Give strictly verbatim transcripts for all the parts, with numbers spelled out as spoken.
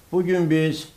Bugün biz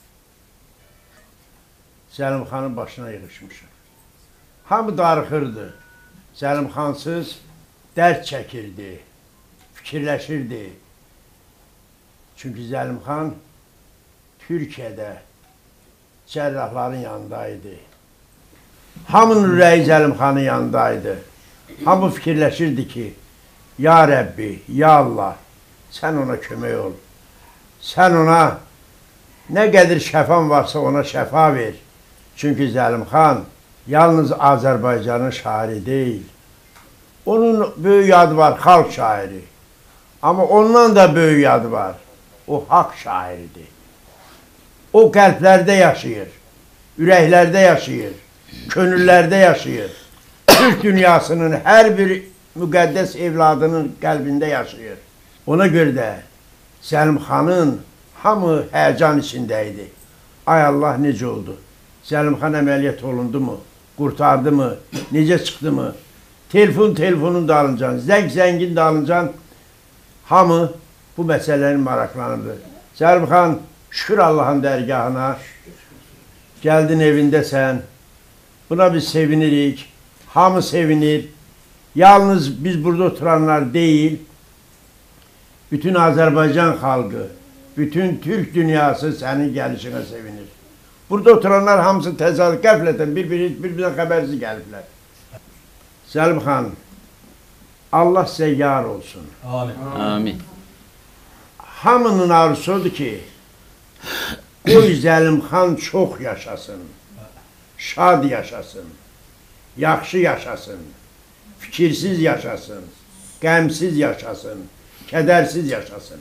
Zəlimxanın başına yığışmışıq. Hamı darıxırdı. Zəlimxansız dərd çəkirdi, fikirləşirdi. Çünki Zəlimxan Türkiyədə cərrahların yanındaydı. Hamının ürəyi Zəlimxanın yanındaydı. Hamı fikirləşirdi ki, ya Rəbbi, ya Allah, sən ona kömək ol. Sən ona nə qədər şəfan varsa ona şəfa ver. Çünki Zəlimxan yalnız Azərbaycanın şairi deyil. Onun böyük adı var, xalq şairi. Amma ondan da böyük adı var. O haqq şairidir. O qəlblərdə yaşayır, ürəklərdə yaşayır, könüllərdə yaşayır. Türk dünyasının hər bir müqəddəs evladının qəlbində yaşayır. Ona görə də Zəlimxanın hamı həyəcan içində idi. Ay Allah, necə oldu? Zəlimxan əməliyyat olundu mu? Qurtardı mı? Necə çıxdı mı? Telefon telefonun dalıncan, zəng zəngin dalıncan hamı bu məsələlərin maraqlanırdı. Zəlimxan, şükür Allahın dərgahına, gəldin evindəsən, buna biz sevinirik, hamı sevinir. Yalnız biz burada oturanlar deyil, bütün Azərbaycan xalqı, bütün Türk dünyası sənin gəlişinə sevinir. Burada oturanlar hamısı təsadüf, qəflətən bir-birindən xəbərsiz gəliblər. Zəlimxan, Allah sizə yar olsun. Amin. Amin. Hamının arzusudur ki, qoy Zəlimxan çox yaşasın, şad yaşasın, yaxşı yaşasın, fikirsiz yaşasın, qəmsiz yaşasın, kədərsiz yaşasın.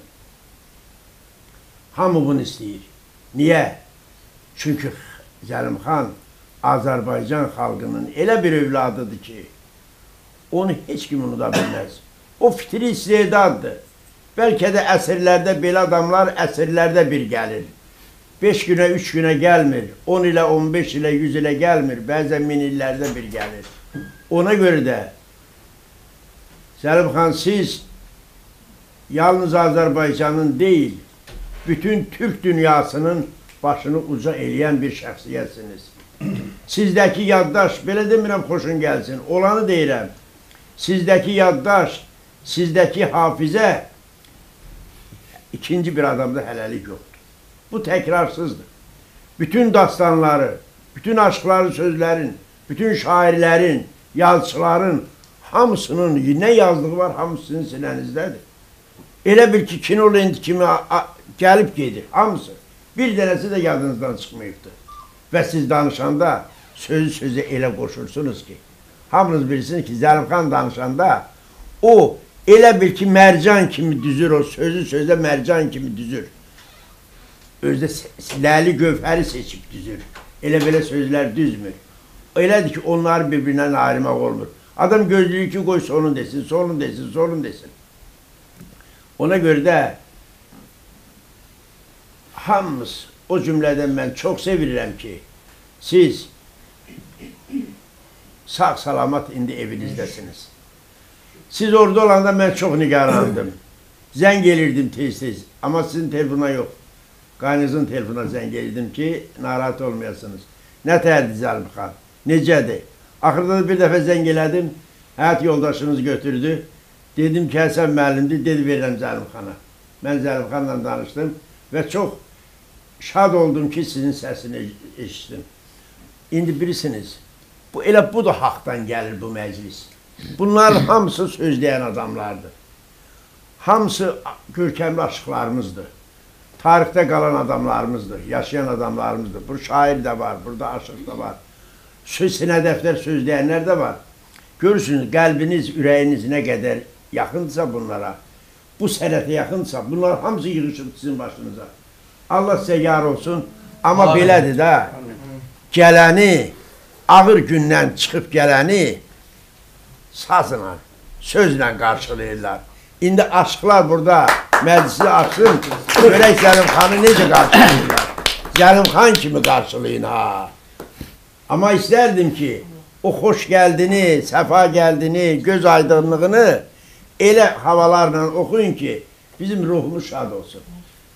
Hamı bunu istəyir. Niyə? Çünki Zəlimxan Azərbaycan xalqının elə bir övladıdır ki, onu heç kim unuda bilməz. O fitri istedaddır. Bəlkə də əsrlərdə belə adamlar əsrlərdə bir gəlir. beş günə, üç günə gəlmir. on ilə, on beş ilə, yüz ilə gəlmir. Bəzən min illərdə bir gəlir. Ona görə də Zəlimxan, siz yalnız Azərbaycanın deyil, bütün Türk dünyasının başını uca eləyən bir şəxsiyyətsiniz. Sizdəki yaddaş, belə demirəm xoşun gəlsin, olanı deyirəm. Sizdəki yaddaş, sizdəki hafizə ikinci bir adamda hələlik yoxdur. Bu təkrarsızdır. Bütün dastanları, bütün aşkları sözlərin, bütün şairlərin, yazıçıların hamısının nə yazdığı var, hamısı sizin sinənizdədir. Elə bil ki, Kinolent kimi gəlib gedir, hamısı. Bir dənəsi də yadınızdan çıxmayıbdır. Və siz danışanda sözü sözü elə qoşursunuz ki, hamınız bilirsiniz ki, Zəlimxan danışanda o elə bil ki, mərcan kimi düzür, o sözü sözə mərcan kimi düzür. Özdə ləli gövhəri seçib düzür. Elə belə sözlər düzmür. Elədir ki, onları bir-birindən ayırmaq olmur. Adam gözlüyü ki, qoy sonun desin, sonun desin, sonun desin. Ona görə də hamımız o cümlədən mən çox sevirəm ki, siz sağ salamat indi evinizdəsiniz. Siz orada olanda mən çox nigarandım. Zəng gelirdim tez-tez, amma sizin telefona yox. Qaynınızın telefona zəng gelirdim ki, narahat olmayasınız. Nə tərdi Zəlimxan? Necədir? Axırda bir dəfə zəng elədim, həyat yoldaşınız götürdü. Dedim ki, Həsən müəllimdir, dedi verirəm Zəlimxana. Mən Zəlimxanla danışdım və çox şad oldum ki, sizin səsini eşitdim. İndi bilirsiniz, bu elə bu da haqdan gəlir bu məclis. Bunlar hamısı sözləyən adamlardır. Hamısı görkəmli aşıqlarımızdır. Tarixdə qalan adamlarımızdır, yaşayan adamlarımızdır. Bu şair də var, burada aşıq da var. Sinə dəftər sözləyənlər də var. Görürsünüz, qəlbiniz, ürəyiniz nə qədər yaxındırsa bunlara, bu sənətə yaxındırsa, bunlar hamısı yığışır sizin başınıza. Allah sizə yar olsun. Amma Amin. Belədir də, gələni, ağır gündən çıxıb gələni sazla, sözlə qarşılayırlar. İndi aşıqlar burada məclisi açsın, görək Zəlimxanı necə qarşılayırlar. Zəlimxan kimi qarşılayın ha. Amma istərdim ki, o xoş gəldini, səfa gəldini, göz aydınlığını elə havalarla oxuyun ki, bizim ruhumuz şad olsun.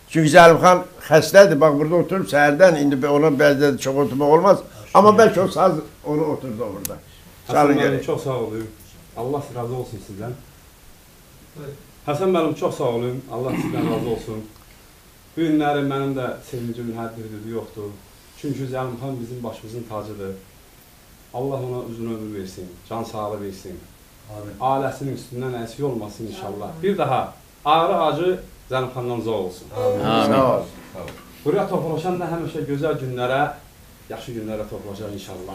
Çünkü Zəlimxan xəstədir. Bak burada oturup səhərdən indi ona bəzdə çok oturmaq olmaz. Ama belki o saz onu oturdu orada. Həsən müəllim çox sağ olun. Allah razı olsun sizdən. Həsən müəllim çox sağ olun. Allah sizdən razı olsun. Bu günlərin mənim də sevincimin həddi hüdudu yoxdur. Çünki Zəlimxan bizim başımızın tacıdır. Allah ona uzun ömür versin, can sağlığı versin. Ailəsinin üstündən əksik olmasın inşallah. Bir daha ağrı acı Zəlimxandan zor olsun. Amin. Sağ ol. Buraya toplaşan da həmişə gözəl günlərə, yaxşı günlərə toplaşar inşallah.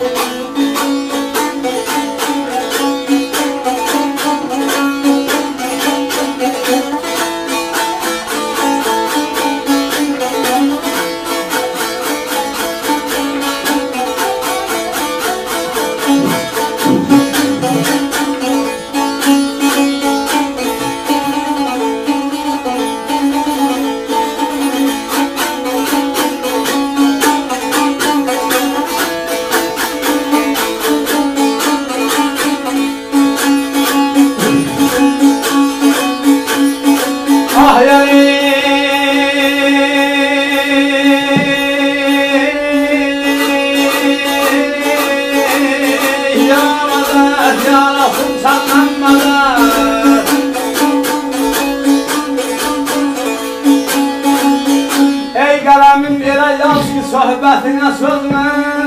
Sohbetine sözme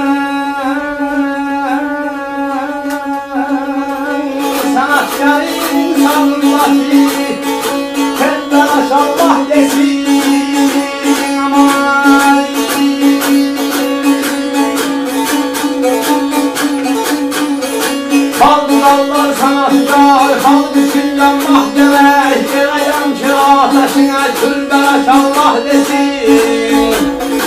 sanatkarın salınması kendine maşallah desin aman Kaldırallar sanatkar halk içinden mahkeme Yarayan ki ateşine külbe maşallah desin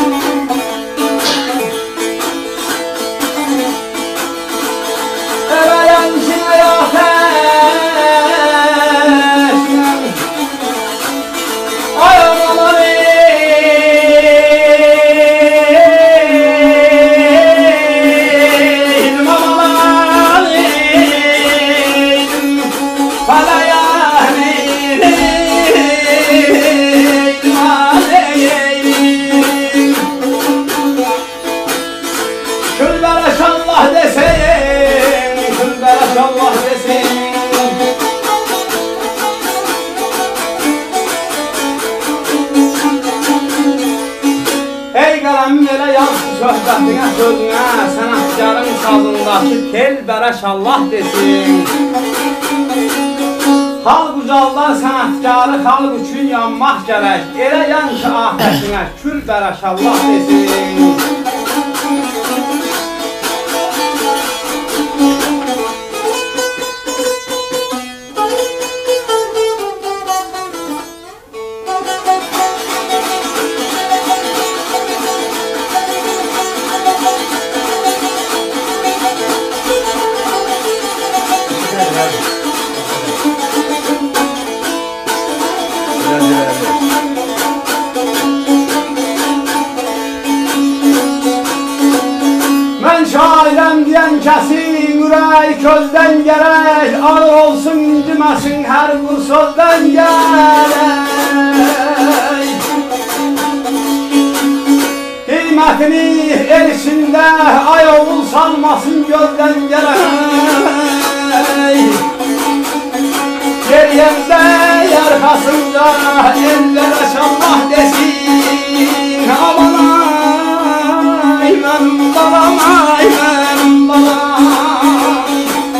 Söhbətine sözüne sanatkarın sazındaki tel bəraşallah desin Halk ucaldan sanatkarı halk üçün yanmaq gərək Elə yan ki ahətinə kül bəraşallah desin Şairəm deyən kəsin ürək közdən gərək Ağır olsun inciməsin hər bir sözdən gərək Qiymətini el içində ay oğul salmasın gözdən gərək Geriyəmdə yarxasında ellərə şallah desin Aman ay mənim balam ay mənim balam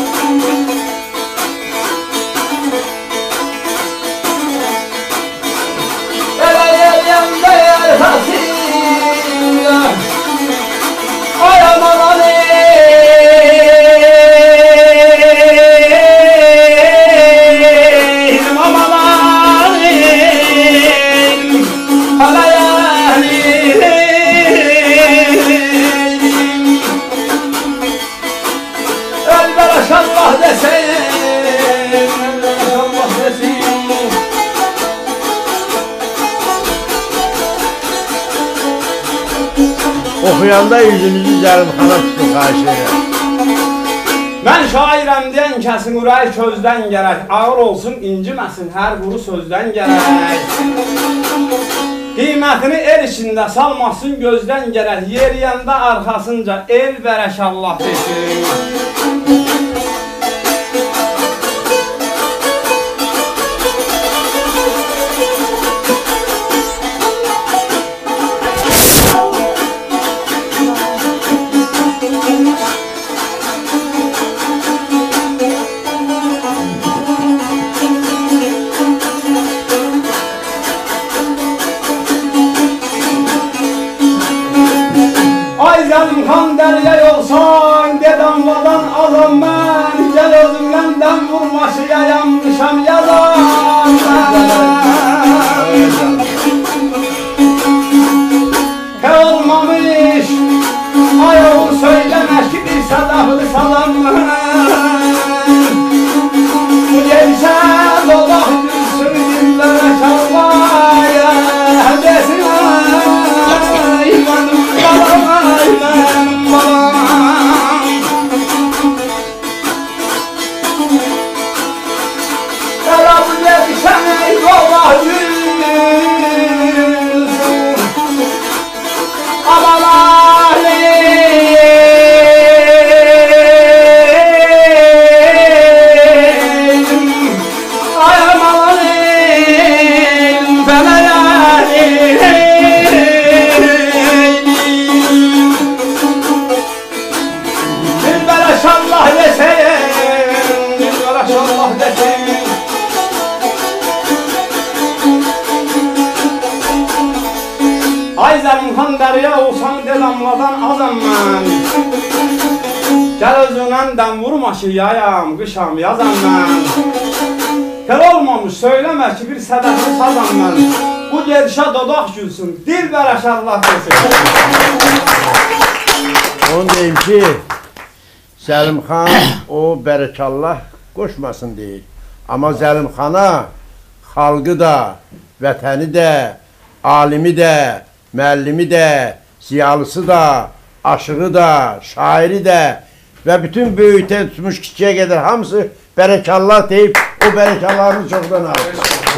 Elə yeriyəmdə yarxasında ay aman ay Okuyanda yüzünüzü Zəlimxana tutun, xahiş edirəm. Mən şairəm deyən kəsin ürək közdən gərək Ağır olsun inciməsin hər quru sözdən gərək Qiymətini el içində salmasın gözdən gərək, yeriyəndə arxasınca el bərək Allah desin. Zəlimxan dəryay olsan, dedamladan azam mən, gəl özümdən dəm vurmaşı yayanmışam yazam mən. Kəl olmamış, ay oğul söyləmək ki, bir sədaflı salam mən. Bu gelişə dolaq gülsün, dillərə şallaya, desin ay, imanım qalam. Ay Zəlimxan dərya olsan dedamladan azam mən. Gəl özündən dəm vurmaşı yayam, qışam yazam mən. Kəl olmamış söyləmə ki bir sədəfli sazam mən. Bu gedişə dodaq gülsün, dil bərək Allah desin. Onu deyim ki, Zəlimxan o bərəkallah qoşmasın deyir. Amma Zəlimxana xalqı da, vətəni də, alimi də, müəllimi də, ziyalısı da, aşığı da, şairi də və bütün böyükdən tutmuş kiçiyə qədər hamısı bərəkallah deyib, o bərəkallahını çoxdan alır.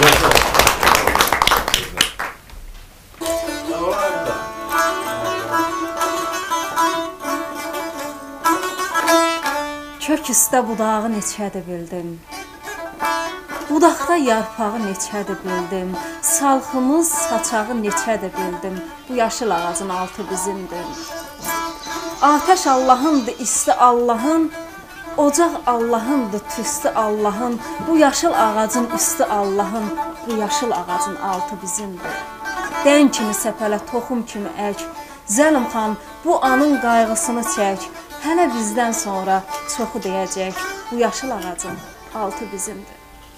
Kök üstə budağı neçədir bildim. Budaqda yarpağı neçədir bildim, salxımız, saçağı neçədir bildim, bu yaşıl ağacın altı bizimdir. Atəş Allahındır, isti Allahın, ocaq Allahındır, tüstü Allahın, bu yaşıl ağacın üstü Allahın, bu yaşıl ağacın altı bizimdir. Dən kimi səpələ, toxum kimi ək, Zəlimxan bu anın qayğısını çək, hələ bizdən sonra çoxu deyəcək, bu yaşıl ağacın altı bizimdir.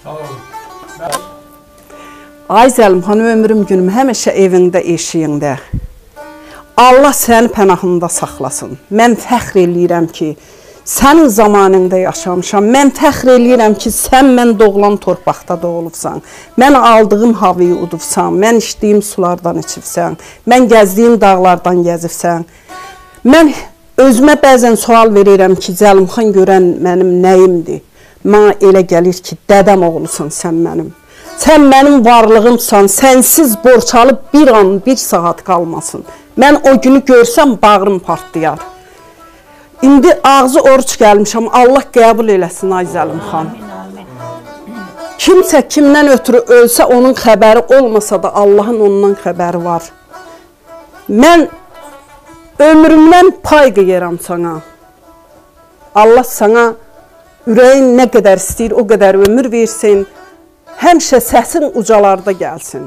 Ay Zəlimxan, ömrüm günüm həmişə evində, eşiyində. Allah səni pənahında saxlasın. Mən fəxr eləyirəm ki, sənin zamanında yaşamışam. Mən fəxr eləyirəm ki, sən mən doğulan torpaqda doğulubsan. Mən aldığım havayı udubsan, mən içdiyim sulardan içibsən, mən gəzdiyim dağlardan gəzibsən. Mən özümə bəzən sual verirəm ki, Zəlimxan görən mənim nəyimdir? Mənə elə gəlir ki, dədəm oğlusan sən mənim. Sən mənim varlığımsan, sənsiz borç alıb bir an, bir saat qalmasın. Mən o günü görsəm, bağrım partlayar. İndi ağzı oruç gəlmişəm, Allah qəbul eləsin ay Zəlimxan. Kimsə kimdən ötürü ölsə, onun xəbəri olmasa da Allahın ondan xəbəri var. Mən ömrümdən pay qıyıram sana. Allah sana ürəyin nə qədər istəyir, o qədər ömür versin. Həmişə səsin ucalarda gəlsin.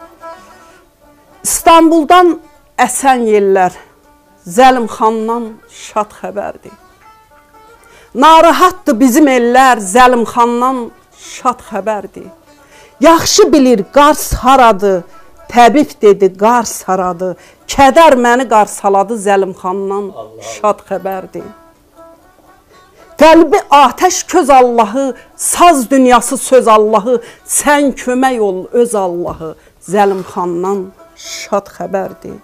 İstanbuldan əsən yellər Zəlimxandan şad xəbərdir. Narahatdır bizim ellər Zəlimxandan şad xəbərdir. Yaxşı bilir Qars haradır, təbib dedi Qars haradır. Kədər məni qarsaladı Zəlimxandan şad xəbərdir. Qəlbi atəş köz Allahı, saz dünyası söz Allahı, sən kömək ol öz Allahı, Zəlimxandan şad xəbərdir.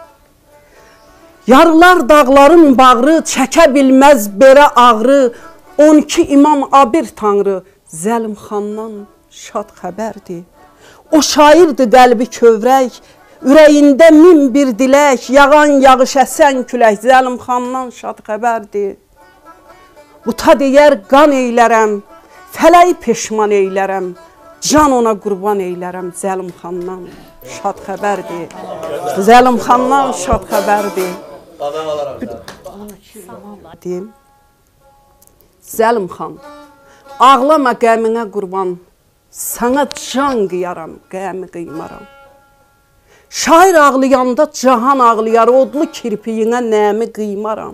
Yarılar dağların bağrı, çəkə bilməz berə ağrı, on iki imam abir tanrı, Zəlimxandan şad xəbərdir. O şairdir qəlbi kövrək, Ürəyində min bir dilək, yağan yağış əsən külək, Zəlim xandan şad xəbərdir. Buta deyər qan eylərəm, fələyi peşman eylərəm, can ona qurban eylərəm, Zəlim xandan şad xəbərdir. Zəlim xandan şad xəbərdir. Zəlim xan, ağlama qəminə qurban, sana can qıyaram, qəmi qıymaram. Şair ağlayanda cahan ağlayar, odlu kirpiyinə nəmi qıymaram.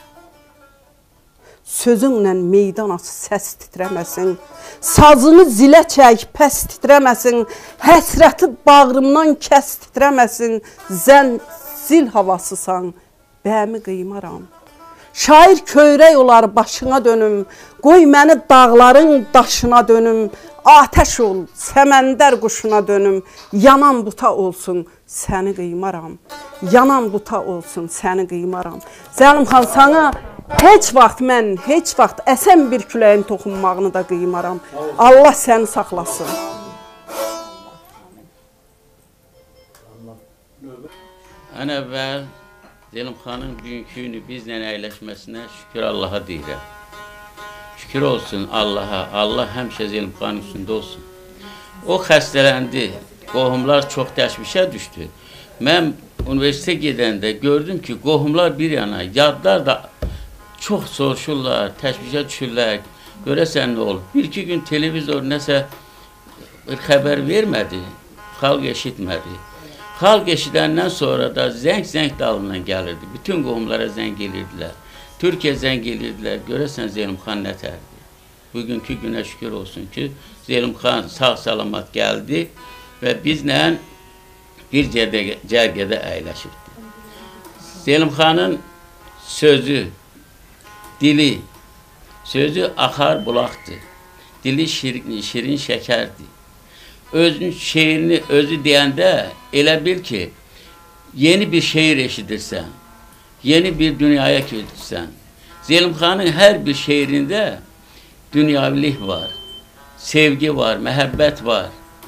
Sözünlə meydan açı səs titrəməsin, sazını zilə çək, pəs titrəməsin, həsrəti bağrımdan kəs titrəməsin, zən zil havasısan, bəmi qıymaram. Şair köyrək olar başına dönüm, qoy məni dağların daşına dönüm, atəş ol, səməndər quşuna dönüm, yanan buta olsun, səni qıymaram, yanan buta olsun, səni qıymaram. Zəlim xan, sana heç vaxt mən, heç vaxt əsən bir küləyin toxunmağını da qıymaram. Allah səni saxlasın. Ən əvvəl Zəlim xanın bugünkü günü bizlə əyləşməsinə şükür Allaha deyirəm. Şükür olsun Allaha, Allah həmişə Zəlim xanın üstündə olsun. O xəstələndi, qohumlar çox təşvişə düşdü. Mən universitetə gedəndə gördüm ki, qohumlar bir yana, yadlar da çox soruşurlar, təşvişə düşürlər. Görəsən nə olur? Bir-iki gün televizor nəsə bir xəbər vermədi, xalq eşitmədi. Xalq eşidəndən sonra da zəng-zəng dalından gəlirdi. Bütün qohumlara zəng gelirdilər. Türkiyə zəng gelirdilər. Görəsən Zəlim xan nətərdir. Bugünkü günə şükür olsun ki, Zəlim xan sağ-salamat gəldi və bizlə bir cərgədə əyləşibdi. Zəlim xanın sözü, dili, sözü axar bulaqdır. Dili şirin, şirin şəkərdir. Özün şeirini özü deyəndə elə bil ki, yeni bir şeir eşidirsən, yeni bir dünyaya kötürsən. Zəlim xanın hər bir şeirində dünyavilik var, sevgi var, məhəbbət var.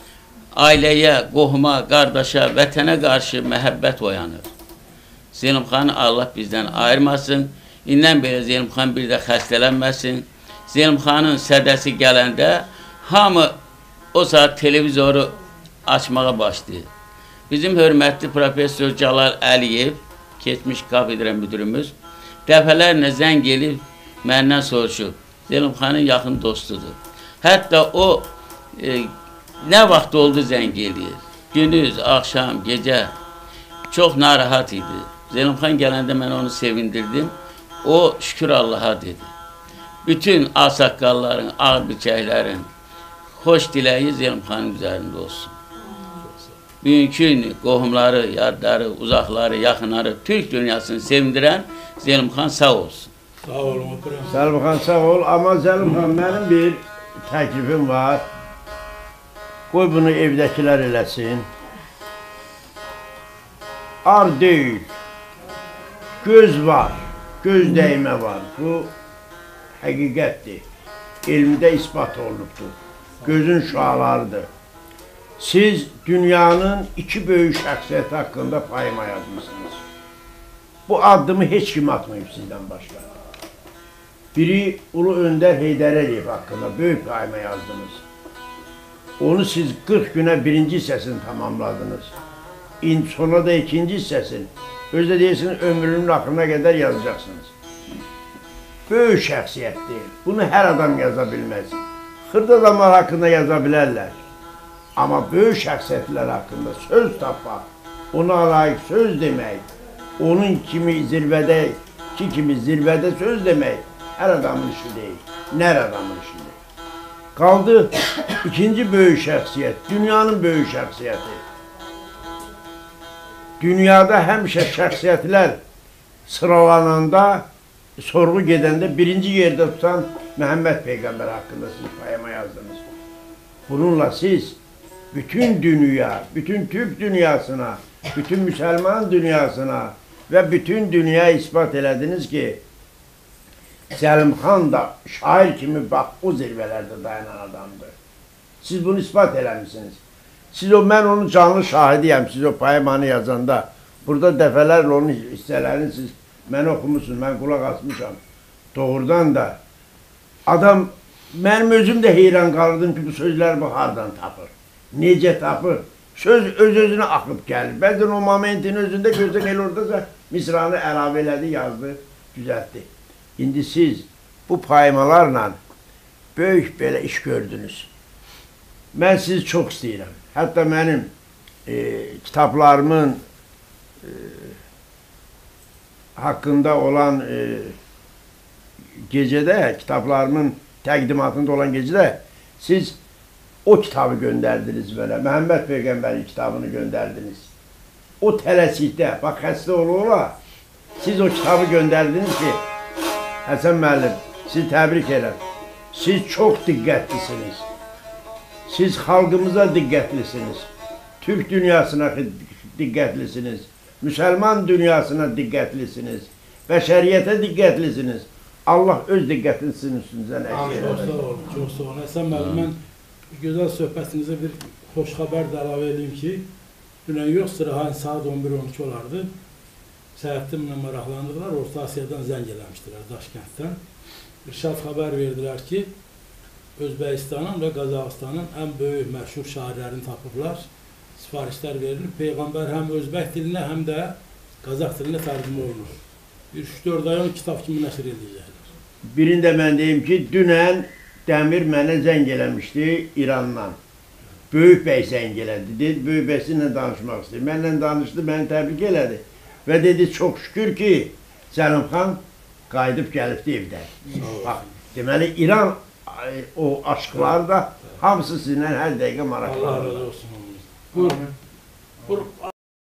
Ailəyə, qohuma, qardaşa, vətənə qarşı məhəbbət oyanır. Zəlim xanı Allah bizdən ayırmasın. İndən belə Zəlim xan bir də xəstələnməsin. Zəlim xanın sədəsi gələndə hamı o saat televizoru açmağa başlayır. Bizim hörmətli professor Cəlal Əliyev, keçmiş kafedra müdürümüz, dəfələrlə zəng gelib məndən soruşub. Zəlim xanın yaxın dostudur. Hətta o e, nə vaxt oldu zəng eləyir. Gündüz, axşam, gecə çox narahat idi. Zəlim xan gələndə mən onu sevindirdim. O şükür Allaha dedi. Bütün ağsaqqalların, ağ birçəklərin xoş diləyi Zəlim xanın üzərində olsun. Bugünkü günü qohumları, yadları, uzaqları, yaxınları, Türk dünyasını sevindirən Zəlim xan sağ olsun. Sağ olun. Zəlim xan sağ ol, amma Zəlim xan mənim bir təklifim var. Qoy bunu evdəkilər eləsin. Ar deyil, göz var, göz dəymə var. Bu həqiqətdir, elmdə ispat olunubdur. Gözün şüalarıdır. Siz dünyanın iki böyük şəxsiyyəti haqqında payıma yazmışsınız. Bu addımı heç kim atmayıb sizdən başqa. Biri Ulu Öndər Heydər Əliyev haqqında böyük payıma yazdınız. Onu siz qırx günə birinci hissəsini tamamladınız. İndi sonra da ikinci hissəsini, özdə deyirsiniz, ömrünün axırına qədər yazacaqsınız. Böyük şəxsiyyətdir. Bunu hər adam yaza bilməz. Xırd adamlar haqqında yaza bilərlər. Amma böyük şəxsiyyətlər haqqında söz tapmaq, ona layiq söz demək, onun kimi zirvədə, ki kimi zirvədə söz demək hər adamın işi deyil, nər adamın işidir. Qaldı ikinci böyük şəxsiyyət, dünyanın böyük şəxsiyyəti. Dünyada həmişə şəxsiyyətlər sıralananda, sorğu gedəndə birinci yerdə tutan Məhəmməd Peyğəmbər haqqında siz payama yazdınız. Bununla siz bütün dünya, bütün Türk dünyasına, bütün Müslüman dünyasına və bütün dünyaya ispat elədiniz ki, Zəlim xan da şair kimi bax o zirvələrdə dayanan adamdır. Siz bunu ispat eləmişsiniz. Siz o, mən onun canlı şahidiyəm, siz o poemanı yazanda. Burada dəfələrlə onun hissələrini siz mən oxumusunuz, mən qulaq asmışam. Doğrudan da adam, mənim özüm də heyran qalırdım ki, bu sözlər bu hardan tapır, necə tapır. Söz öz-özünə axıb gəlir. Bəzən o momentin özündə görsən, elə orada misranı əlavə elədi, yazdı, düzəltdi. İndi siz bu poemalarla böyük belə iş gördünüz. Mən sizi çox istəyirəm. Hətta mənim e, kitablarımın e, haqqında olan e, gecədə, kitablarımın təqdimatında olan gecədə siz o kitabı göndərdiniz mənə, Məhəmməd Peyğəmbərin kitabını göndərdiniz. O tələsikdə, bax xəstə ola-ola, siz o kitabı göndərdiniz ki, Həsən müəllim, sizi təbrik edirəm. Siz çox diqqətlisiniz. Siz xalqımıza diqqətlisiniz. Türk dünyasına diqqətlisiniz. Müsəlman dünyasına diqqətlisiniz. Bəşəriyyətə diqqətlisiniz. Allah öz diqqətini sizin üstünüzdən əksik Çox sağ olun, çox sağ olun. Həsən müəllim, mən gözəl söhbətinizə bir xoş xəbər də əlavə edeyim ki, dünən yox, sırahan saat on bir on iki olardı. Səhəttimlə maraqlandıqlar, Orta Asiyadan zəng eləmişdilər, Daşkənddən. Bir şad xəbər verdilər ki, Özbəkistanın və Qazaxıstanın ən böyük məşhur şairlərini tapıblar, sifarişlər verilir. Peyğəmbər həm Özbək dilinə, həm də Qazax dilinə tərcümə olunur. Bir üç dörd ay onu kitab kimi nəşr edəcəklər. Birində mən deyim ki, dünən Dəmir mənə zəng eləmişdi İrandan. Böyük bəy zəng elədi. Dedi, Böyük bəy sizinlə danışmaq istəyir. Mənlə danışdı, məni təbrik elədi. Və dedi, çox şükür ki, Zəlim xan qayıdıb gəlibdi evdən. Bax, deməli, İran o aşklar da hamısı sizinlə hər dəqiqə maraqlanır. Allah razı olsun. Buyurun.